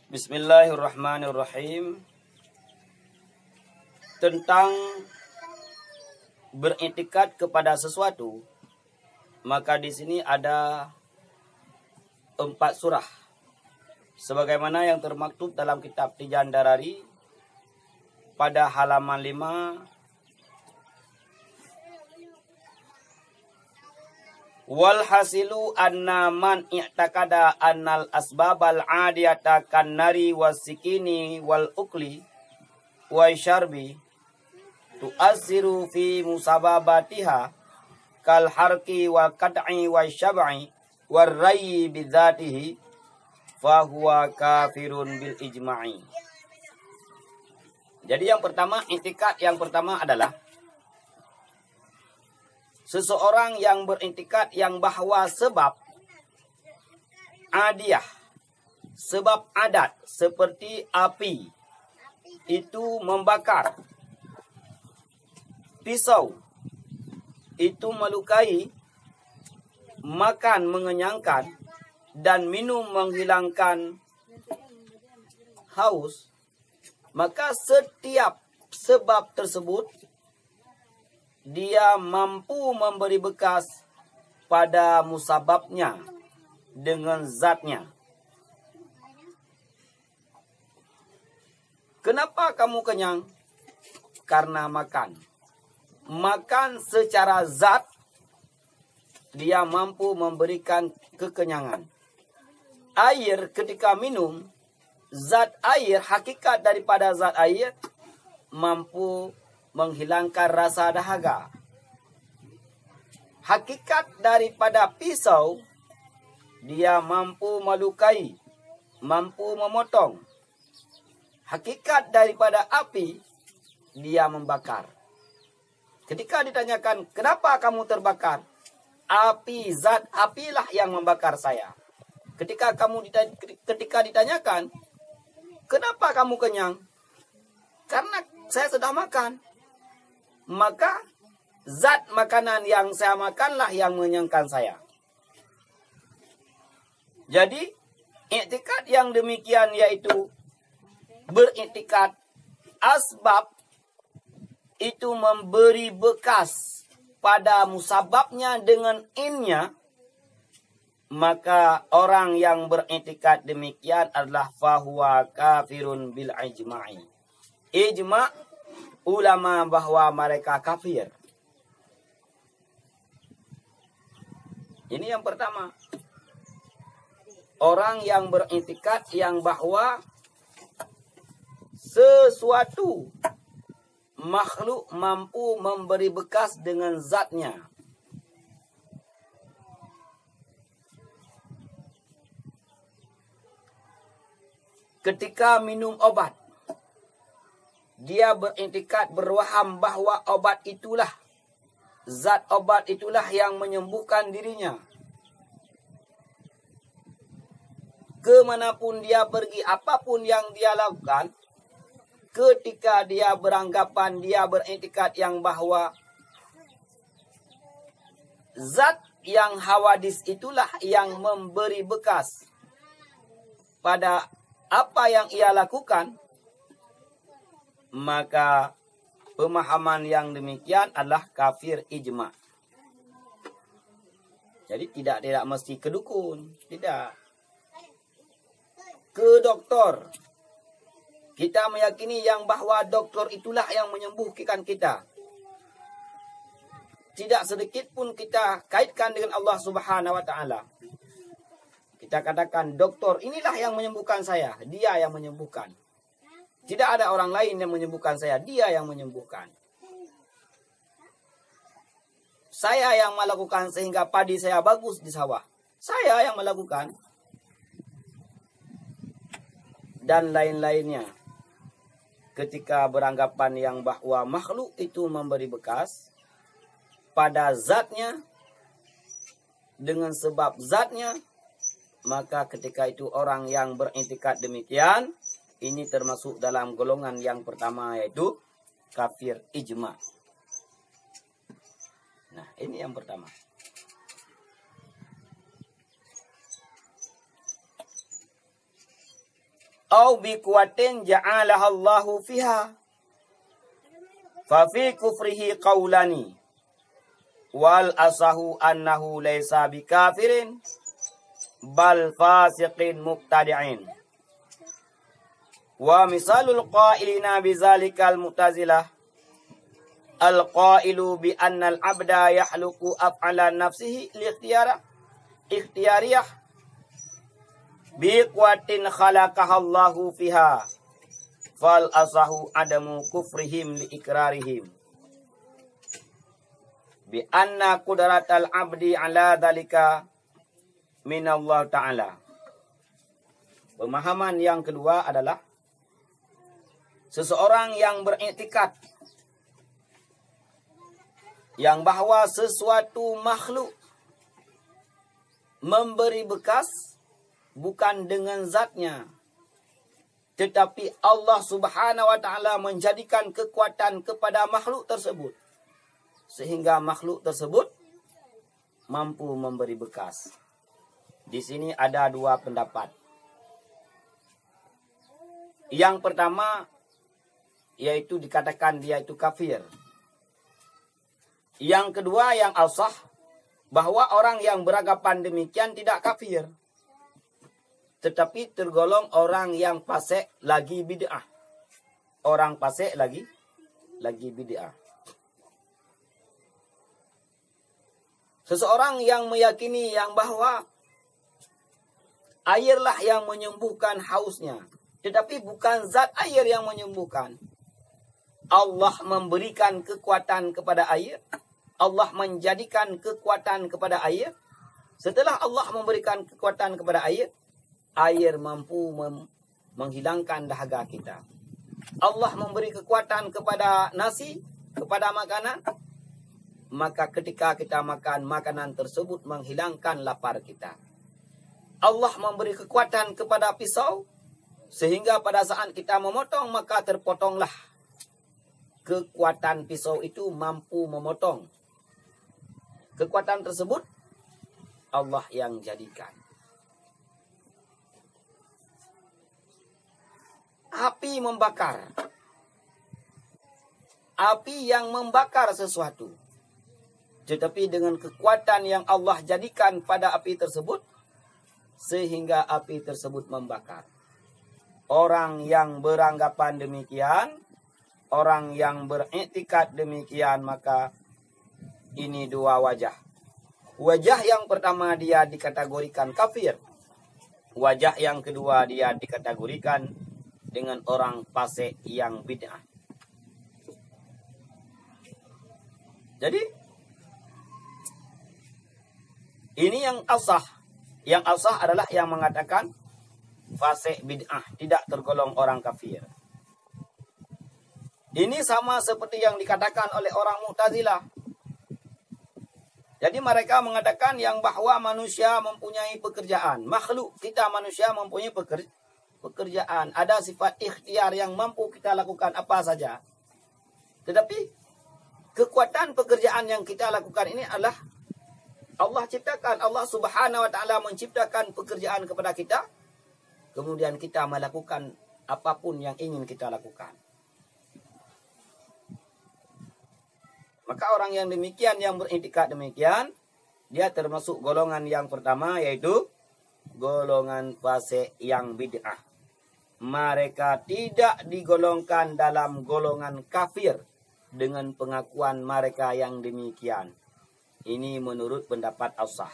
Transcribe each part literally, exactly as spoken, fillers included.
Bismillahirrahmanirrahim. Tentang beriktikad kepada sesuatu, maka di sini ada empat surah, sebagaimana yang termaktub dalam kitab Tijan Darari pada halaman lima. Wal hasilu anna man i'takada annal asbabal adiyata kan nari wasikini wal ukli wa syarbi tu'assiru fi musababatiha kal harki wa qat'i wa syab'i war rayyi bidzatihi fa huwa kafirun bil ijma'i. Jadi yang pertama, i'tikad yang pertama adalah seseorang yang beriktikad yang bahwa sebab adiyah, sebab adat seperti api itu membakar, pisau itu melukai, makan mengenyangkan, dan minum menghilangkan haus, maka setiap sebab tersebut dia mampu memberi bekas pada musababnya dengan zatnya. Kenapa kamu kenyang? Karena makan. Makan secara zat dia mampu memberikan kekenyangan. Air ketika minum, zat air, hakikat daripada zat air mampu menghilangkan rasa dahaga. Hakikat daripada pisau, dia mampu melukai, mampu memotong. Hakikat daripada api, dia membakar. Ketika ditanyakan, kenapa kamu terbakar? Api, zat apilah yang membakar saya. Ketika kamu ditanya, ketika ditanyakan, kenapa kamu kenyang? Karena saya sudah makan. Maka zat makanan yang saya makanlah yang mengenyangkan saya. Jadi iktikad yang demikian yaitu beriktikad asbab itu memberi bekas pada musababnya dengan innya, maka orang yang beriktikad demikian adalah fahuwa kafirun bil ijma'i. Ijma' ulama bahwa mereka kafir. Ini yang pertama. Orang yang beriktikad yang bahwa sesuatu makhluk mampu memberi bekas dengan zatnya. Ketika minum obat, dia beriktikad berwaham bahwa obat itulah, zat obat itulah yang menyembuhkan dirinya. Kemanapun dia pergi, apapun yang dia lakukan, ketika dia beranggapan, dia beriktikad yang bahwa zat yang hawadis itulah yang memberi bekas pada apa yang ia lakukan, maka pemahaman yang demikian adalah kafir ijma'. Jadi tidak tidak mesti ke dukun, tidak. Ke doktor. Kita meyakini yang bahwa doktor itulah yang menyembuhkan kita. Tidak sedikit pun kita kaitkan dengan Allah Subhanahu wa taala. Kita katakan doktor inilah yang menyembuhkan saya, dia yang menyembuhkan. Tidak ada orang lain yang menyembuhkan saya. Dia yang menyembuhkan. Saya yang melakukan sehingga padi saya bagus di sawah. Saya yang melakukan. Dan lain-lainnya. Ketika beranggapan yang bahwa makhluk itu memberi bekas pada zatnya, dengan sebab zatnya, maka ketika itu orang yang beriktikad demikian, ini termasuk dalam golongan yang pertama yaitu kafir ijma'. Nah, ini yang pertama. au bi quwwatin ja'alaha Allahu fiha. Fa fi kufrihi qaulani wal asahu annahu laysa bikafirin bal fasiqin mubtadi'in. Wa misalul qailina bizalikal mu'tazilah al-qailu bi anna al-abda yahluku af'ala nafsihi li-ikhtiyara ikhtiyariyah bi quwwatin khalaqaha Allahu fiha fal asahu adamu kufrihim li ikrarihim bi anna qudratal abdi ala dhalika min Allah Ta'ala. Pemahaman yang kedua adalah seseorang yang beriktikad yang bahwa sesuatu makhluk memberi bekas bukan dengan zatnya, tetapi Allah Subhanahu wa Ta'ala menjadikan kekuatan kepada makhluk tersebut sehingga makhluk tersebut mampu memberi bekas. Di sini ada dua pendapat. Yang pertama yaitu dikatakan dia itu kafir. Yang kedua yang al-sah, bahwa orang yang beranggapan demikian tidak kafir, tetapi tergolong orang yang fasik lagi bid'ah. Orang fasik lagi lagi bid'ah. Seseorang yang meyakini yang bahwa airlah yang menyembuhkan hausnya, tetapi bukan zat air yang menyembuhkan. Allah memberikan kekuatan kepada air. Allah menjadikan kekuatan kepada air. Setelah Allah memberikan kekuatan kepada air, air mampu mem menghilangkan dahaga kita. Allah memberi kekuatan kepada nasi, kepada makanan. Maka ketika kita makan makanan tersebut menghilangkan lapar kita. Allah memberi kekuatan kepada pisau, sehingga pada saat kita memotong maka terpotonglah. Kekuatan pisau itu mampu memotong. Kekuatan tersebut Allah yang jadikan. Api membakar. Api yang membakar sesuatu. Tetapi dengan kekuatan yang Allah jadikan pada api tersebut, sehingga api tersebut membakar. Orang yang beranggapan demikian, orang yang beriktikad demikian, maka ini dua wajah. Wajah yang pertama dia dikategorikan kafir. Wajah yang kedua dia dikategorikan dengan orang fasik yang bid'ah. Jadi ini yang asah. Yang asah adalah yang mengatakan fasik bid'ah, tidak tergolong orang kafir. Ini sama seperti yang dikatakan oleh orang Mu'tazilah. Jadi mereka mengatakan yang bahwa manusia mempunyai pekerjaan. Makhluk kita manusia mempunyai peker pekerjaan. Ada sifat ikhtiar yang mampu kita lakukan apa saja. Tetapi kekuatan pekerjaan yang kita lakukan ini adalah Allah ciptakan. Allah Subhanahu wa Ta'ala menciptakan pekerjaan kepada kita. Kemudian kita melakukan apapun yang ingin kita lakukan. Maka orang yang demikian, yang beriktikad demikian, dia termasuk golongan yang pertama, yaitu golongan fasik yang bid'ah. Mereka tidak digolongkan dalam golongan kafir dengan pengakuan mereka yang demikian. Ini menurut pendapat as-sah.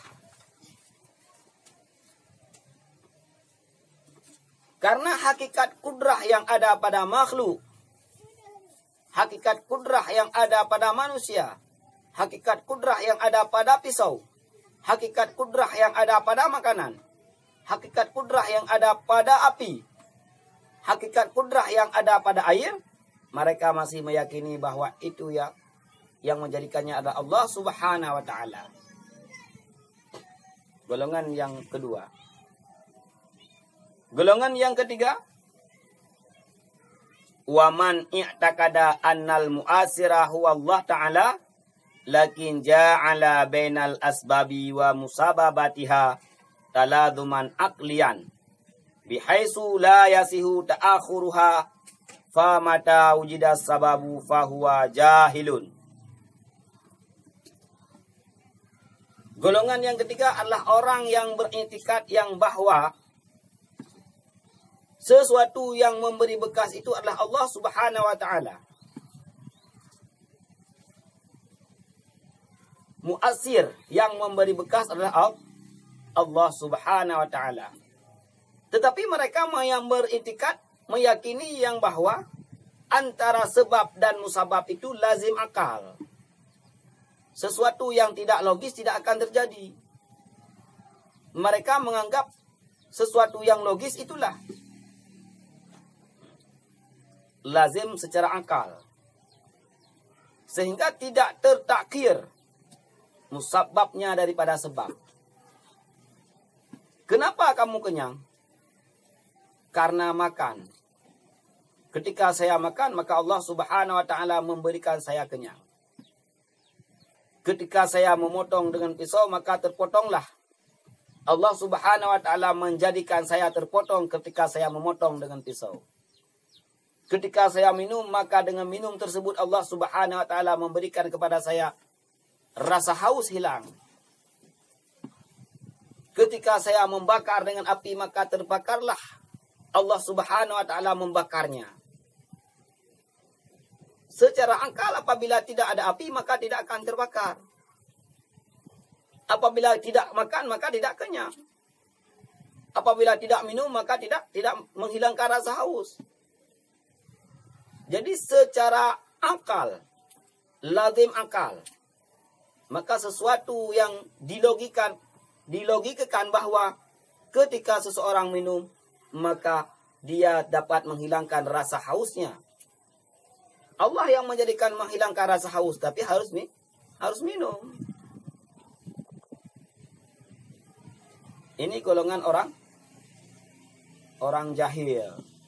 Karena hakikat kudrah yang ada pada makhluk, hakikat kudrah yang ada pada manusia, hakikat kudrah yang ada pada pisau, hakikat kudrah yang ada pada makanan, hakikat kudrah yang ada pada api, hakikat kudrah yang ada pada air, mereka masih meyakini bahwa itu ya yang menjadikannya adalah Allah Subhanahu wa Ta'ala. Golongan yang kedua. Golongan yang ketiga, wa man i'taqada annal mu'asira huwa Allah Ta'ala lakin ja'ala bainal asbabi wa musababatiha taladzuman aqliyan Bihaisu la yasihu ta'akhuruha fa mata wujida sababu fahuwa jahilun. Golongan yang ketiga adalah orang yang beriktikad yang bahwa sesuatu yang memberi bekas itu adalah Allah Subhanahu wa taala. Muasir yang memberi bekas adalah Allah Subhanahu wa taala. Tetapi mereka yang beriktikad meyakini yang bahwa antara sebab dan musabab itu lazim akal. Sesuatu yang tidak logis tidak akan terjadi. Mereka menganggap sesuatu yang logis itulah lazim secara akal. Sehingga tidak tertakhir musababnya daripada sebab. Kenapa kamu kenyang? Karena makan. Ketika saya makan, maka Allah Subhanahu wa taala memberikan saya kenyang. Ketika saya memotong dengan pisau, maka terpotonglah. Allah Subhanahu wa taala menjadikan saya terpotong ketika saya memotong dengan pisau. Ketika saya minum, maka dengan minum tersebut Allah Subhanahu wa taala memberikan kepada saya rasa haus hilang. Ketika saya membakar dengan api, maka terbakarlah. Allah Subhanahu wa taala membakarnya. Secara akal apabila tidak ada api maka tidak akan terbakar. Apabila tidak makan maka tidak kenyang. Apabila tidak minum maka tidak tidak menghilangkan rasa haus. Jadi secara akal, lazim akal, maka sesuatu yang dilogikan, dilogikakan bahwa ketika seseorang minum maka dia dapat menghilangkan rasa hausnya. Allah yang menjadikan menghilangkan rasa haus, tapi harus nih harus minum. Ini golongan orang orang jahil.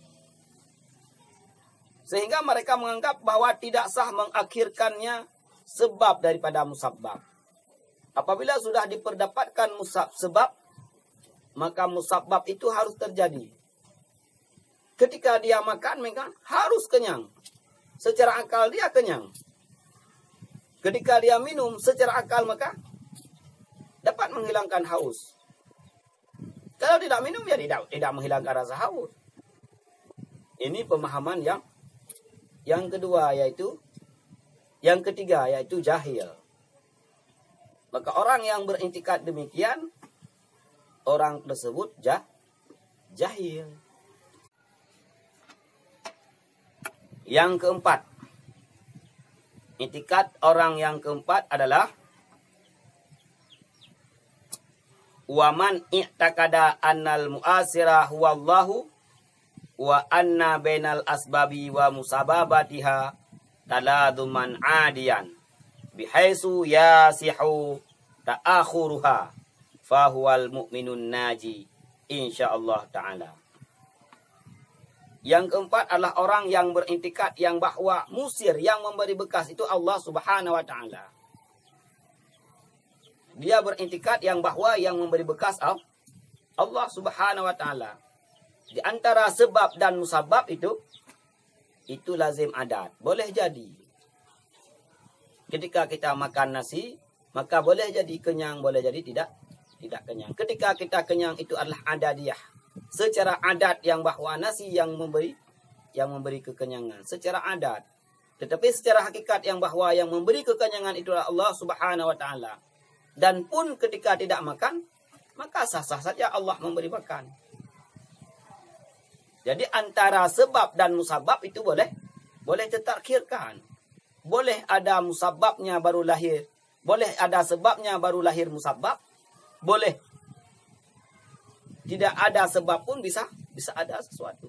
Sehingga mereka menganggap bahwa tidak sah mengakhirkannya sebab daripada musabab. Apabila sudah diperdapatkan musab sebab, maka musabab itu harus terjadi. Ketika dia makan, makan harus kenyang. Secara akal dia kenyang. Ketika dia minum, secara akal maka dapat menghilangkan haus. Kalau tidak minum, ya tidak, tidak menghilangkan rasa haus. Ini pemahaman yang yang kedua, yaitu yang ketiga, yaitu jahil. Maka orang yang beriktikad demikian, orang tersebut jah, jahil. Yang keempat, iktikad orang yang keempat adalah waman i'takada annal mu'asira huwallahu wa anna bainal asbabi wa musababatiha taladuman adiyan bihaisu yasihu ta'akhuruha fahuwal mu'minun naji insyaallah ta'ala. Yang keempat adalah orang yang beriktikad yang bahwa musir yang memberi bekas itu Allah Subhanahu wa taala. Dia beriktikad yang bahwa yang memberi bekas Allah Subhanahu wa taala. Di antara sebab dan musabab itu itu lazim adat. Boleh jadi ketika kita makan nasi, maka boleh jadi kenyang, boleh jadi tidak tidak kenyang. Ketika kita kenyang itu adalah adadiyah. Secara adat yang bahwa nasi yang memberi yang memberi kekenyangan secara adat. Tetapi secara hakikat yang bahwa yang memberi kekenyangan itulah Allah Subhanahu wa taala. Dan pun ketika tidak makan, maka sah-sah saja Allah memberi makan. Jadi antara sebab dan musabab itu boleh boleh ditakhirkan. Boleh ada musababnya baru lahir, boleh ada sebabnya baru lahir musabab, boleh tidak ada sebab pun bisa bisa ada sesuatu.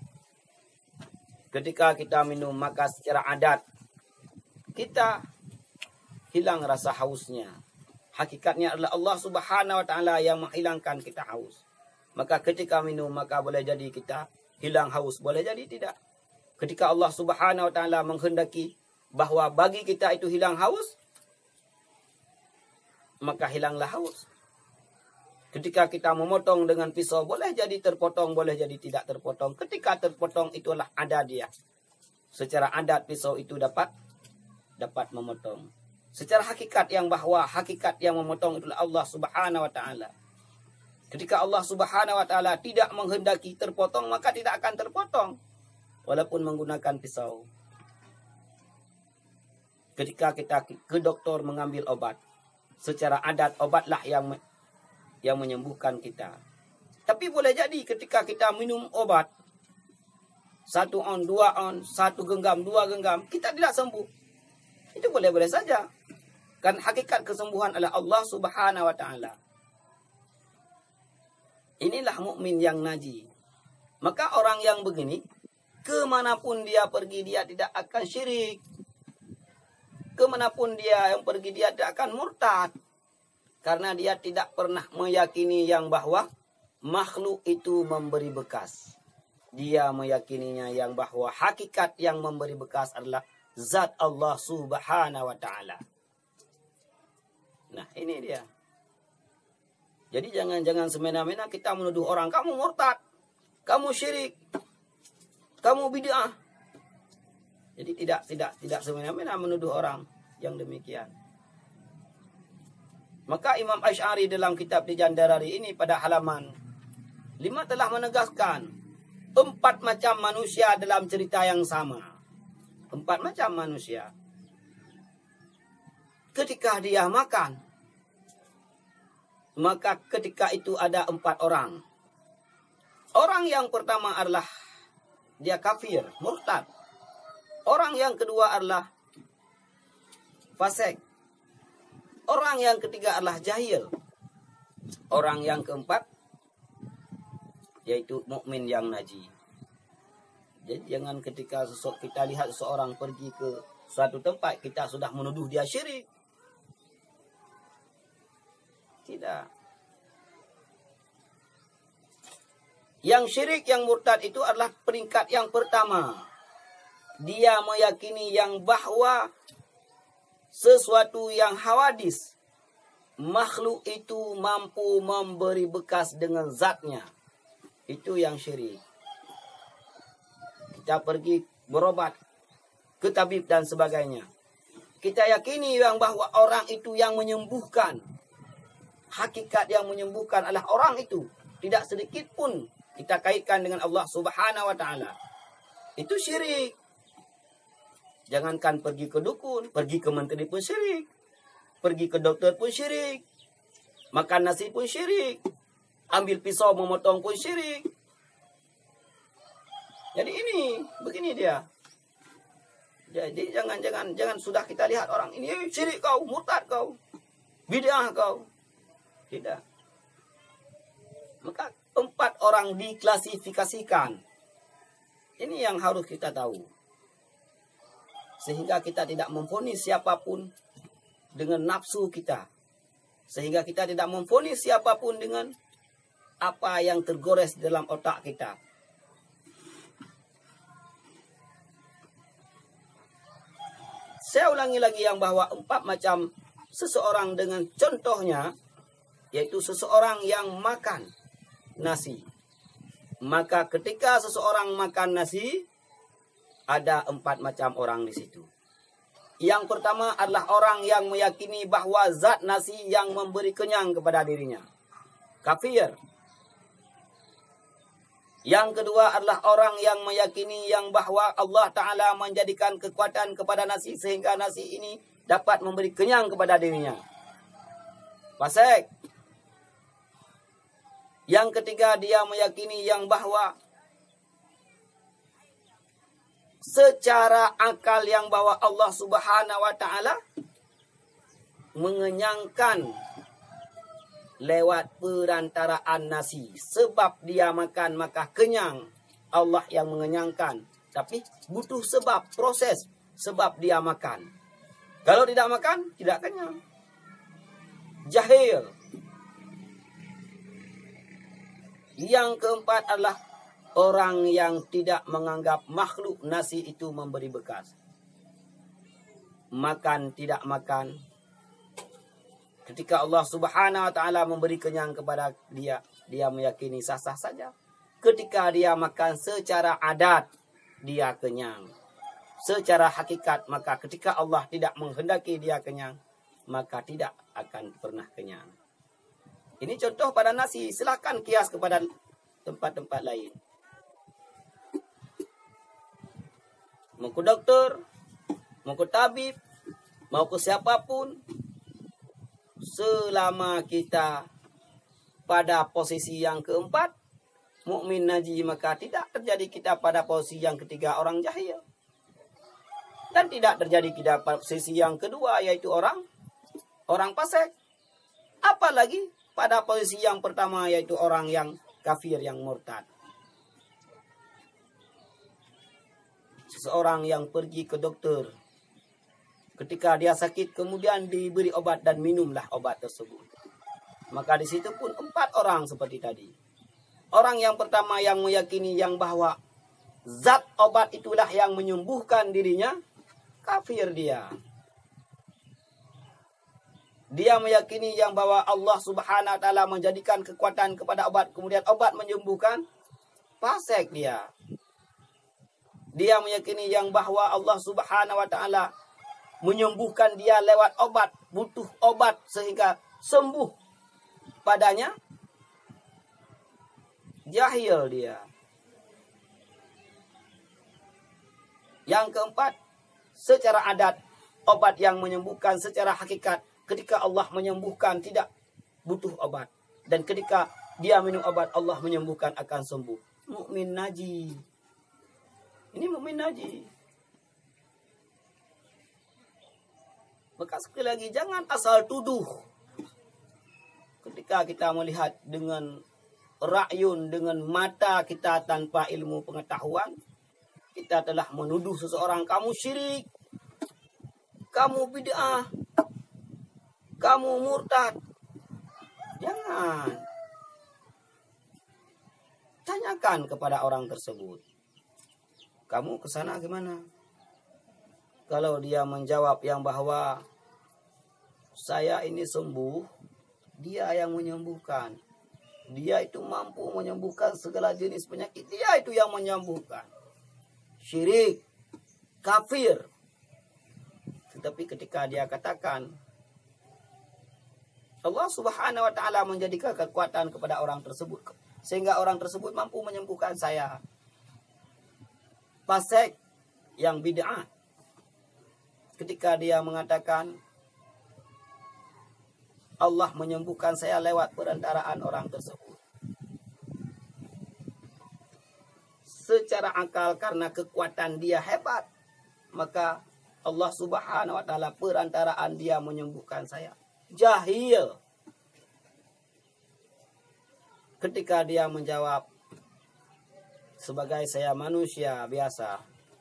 Ketika kita minum maka secara adat kita hilang rasa hausnya. Hakikatnya adalah Allah Subhanahu wa taala yang menghilangkan kita haus. Maka ketika minum maka boleh jadi kita hilang haus, boleh jadi tidak. Ketika Allah Subhanahu wa taala menghendaki bahwa bagi kita itu hilang haus, maka hilanglah haus. Ketika kita memotong dengan pisau, boleh jadi terpotong, boleh jadi tidak terpotong. Ketika terpotong, itulah ada dia. Secara adat pisau itu dapat dapat memotong. Secara hakikat yang bahwa hakikat yang memotong itulah Allah Subhanahu wa taala. Ketika Allah Subhanahu wa taala tidak menghendaki terpotong, maka tidak akan terpotong walaupun menggunakan pisau. Ketika kita ke dokter mengambil obat, secara adat obatlah yang yang menyembuhkan kita. Tapi boleh jadi ketika kita minum obat satu on, dua on, satu genggam, dua genggam, kita tidak sembuh. Itu boleh-boleh saja. Kan hakikat kesembuhan adalah Allah Subhanahu wa taala. Inilah mukmin yang naji. Maka orang yang begini, kemanapun dia pergi, dia tidak akan syirik. Kemanapun dia yang pergi, dia tidak akan murtad. Karena dia tidak pernah meyakini yang bahwa makhluk itu memberi bekas. Dia meyakininya yang bahwa hakikat yang memberi bekas adalah zat Allah Subhanahu wa taala. Nah, ini dia. Jadi jangan-jangan semena-mena kita menuduh orang, kamu murtad, kamu syirik, kamu bid'ah. Jadi tidak tidak tidak semena-mena menuduh orang yang demikian. Maka Imam Asy'ari dalam kitab Tijan Darari ini pada halaman lima telah menegaskan empat macam manusia dalam cerita yang sama. Empat macam manusia. Ketika dia makan, maka ketika itu ada empat orang. Orang yang pertama adalah dia kafir, murtad. Orang yang kedua adalah fasik. Orang yang ketiga adalah jahil. Orang yang keempat yaitu mukmin yang naji. Jadi jangan ketika sesok kita lihat seseorang pergi ke suatu tempat kita sudah menuduh dia syirik. Tidak. Yang syirik, yang murtad itu adalah peringkat yang pertama. Dia meyakini yang bahwa sesuatu yang hawadis, makhluk itu mampu memberi bekas dengan zatnya. Itu yang syirik. Kita pergi berobat ke tabib dan sebagainya. Kita yakini yang bahwa orang itu yang menyembuhkan. Hakikat yang menyembuhkan adalah orang itu. Tidak sedikit pun kita kaitkan dengan Allah Subhanahu wa taala. Itu syirik. Jangankan pergi ke dukun, pergi ke menteri pun syirik. Pergi ke dokter pun syirik. Makan nasi pun syirik. Ambil pisau memotong pun syirik. Jadi ini, begini dia. Jadi jangan jangan jangan sudah kita lihat orang ini syirik kau, murtad kau, bid'ah kau. Tidak. Maka empat orang diklasifikasikan. Ini yang harus kita tahu. Sehingga kita tidak memvonis siapapun dengan nafsu kita. Sehingga kita tidak memvonis siapapun dengan apa yang tergores dalam otak kita. Saya ulangi lagi yang bahwa empat macam seseorang dengan contohnya, yaitu seseorang yang makan nasi. Maka ketika seseorang makan nasi, ada empat macam orang di situ. Yang pertama adalah orang yang meyakini bahwa zat nasi yang memberi kenyang kepada dirinya. Kafir. Yang kedua adalah orang yang meyakini yang bahwa Allah Ta'ala menjadikan kekuatan kepada nasi sehingga nasi ini dapat memberi kenyang kepada dirinya. Fasik. Yang ketiga dia meyakini yang bahwa secara akal yang bahwa Allah Subhanahu wa taala mengenyangkan lewat perantaraan nasi. Sebab dia makan maka kenyang. Allah yang mengenyangkan. Tapi butuh sebab, proses sebab dia makan. Kalau tidak makan, tidak kenyang. Jahil. Yang keempat adalah orang yang tidak menganggap makhluk nasi itu memberi bekas. Makan tidak makan, Ketika Allah Subhanahu wa taala memberi kenyang kepada dia, dia meyakini sah-sah saja. Ketika dia makan secara adat, dia kenyang. Secara hakikat, maka ketika Allah tidak menghendaki dia kenyang, maka tidak akan pernah kenyang. Ini contoh pada nasi. Silakan kias kepada tempat-tempat lain. Mau ke dokter, mau ke tabib, mau ke siapapun, selama kita pada posisi yang keempat, mukmin naji, maka tidak terjadi kita pada posisi yang ketiga, orang jahil. Dan tidak terjadi kita pada posisi yang kedua, yaitu orang orang fasik. Apalagi pada posisi yang pertama, yaitu orang yang kafir, yang murtad. Seseorang yang pergi ke dokter, ketika dia sakit, kemudian diberi obat dan minumlah obat tersebut. Maka di situ pun empat orang seperti tadi. Orang yang pertama yang meyakini yang bahwa zat obat itulah yang menyembuhkan dirinya, kafir dia. Dia meyakini yang bahwa Allah Subhanahu wa taala menjadikan kekuatan kepada obat, kemudian obat menyembuhkan, fasik dia. Dia meyakini yang bahwa Allah Subhanahu wa taala menyembuhkan dia lewat obat, butuh obat sehingga sembuh padanya, jahil dia. Yang keempat, secara adat, obat yang menyembuhkan. Secara hakikat, ketika Allah menyembuhkan tidak butuh obat. Dan ketika dia minum obat, Allah menyembuhkan, akan sembuh. Mukmin naji. Ini mukmin naji. Maka sekali lagi, jangan asal tuduh. Ketika kita melihat dengan ra'yun, dengan mata kita tanpa ilmu pengetahuan, kita telah menuduh seseorang, kamu syirik, kamu bid'ah, kamu murtad. Jangan. Tanyakan kepada orang tersebut, kamu kesana gimana? Kalau dia menjawab yang bahwa saya ini sembuh, dia yang menyembuhkan. Dia itu mampu menyembuhkan segala jenis penyakit. Dia itu yang menyembuhkan. Syirik, kafir. Tetapi ketika dia katakan, Allah Subhanahu wa taala menjadikan kekuatan kepada orang tersebut, sehingga orang tersebut mampu menyembuhkan saya. Fasik yang bid'ah. Ketika dia mengatakan, Allah menyembuhkan saya lewat perantaraan orang tersebut. Secara akal, karena kekuatan dia hebat, maka Allah Subhanahu wa taala perantaraan dia menyembuhkan saya. Jahil. Ketika dia menjawab, sebagai saya manusia biasa,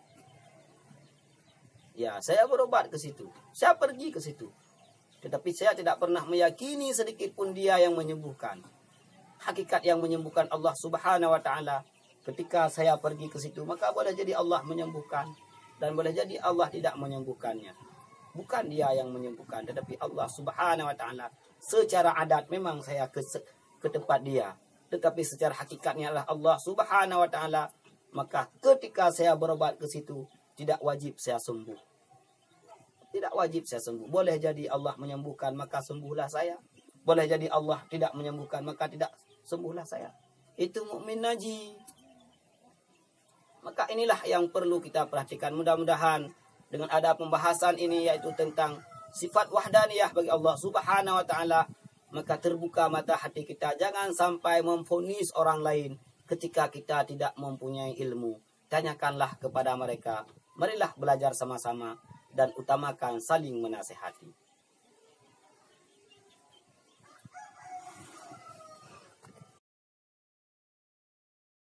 ya saya berobat ke situ, saya pergi ke situ, tetapi saya tidak pernah meyakini sedikit pun dia yang menyembuhkan. Hakikat yang menyembuhkan Allah Subhanahu wa taala. Ketika saya pergi ke situ, maka boleh jadi Allah menyembuhkan, dan boleh jadi Allah tidak menyembuhkannya. Bukan dia yang menyembuhkan, tetapi Allah Subhanahu wa taala. Secara adat memang saya ke, ke tempat dia, tetapi secara hakikatnya adalah Allah Subhanahu wa taala. Maka ketika saya berobat ke situ, tidak wajib saya sembuh. Tidak wajib saya sembuh. Boleh jadi Allah menyembuhkan, maka sembuhlah saya. Boleh jadi Allah tidak menyembuhkan, maka tidak sembuhlah saya. Itu mukmin naji. Maka inilah yang perlu kita perhatikan. Mudah-mudahan dengan ada pembahasan ini, yaitu tentang sifat wahdaniyah bagi Allah Subhanahu wa taala, maka terbuka mata hati kita. Jangan sampai memvonis orang lain ketika kita tidak mempunyai ilmu. Tanyakanlah kepada mereka. Marilah belajar sama-sama dan utamakan saling menasihati.